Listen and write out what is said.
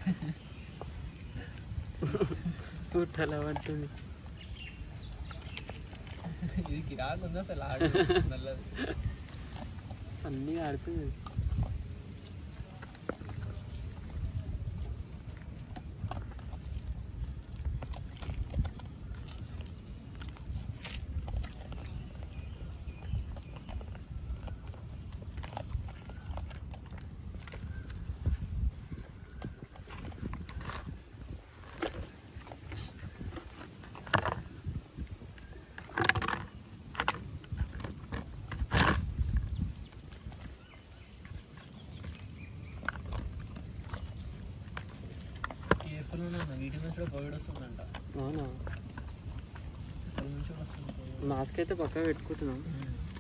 పుట్టలా పడుతుంది. ఇది కిరాకుంది అసలు ఆడు నల్లది అన్నీ ఆడుతుంది. వీటి నుంచి కూడా కోవిడ్ వస్తుందంట. అవునా? మాస్క్ అయితే పక్కా పెట్టుకుంటున్నాం.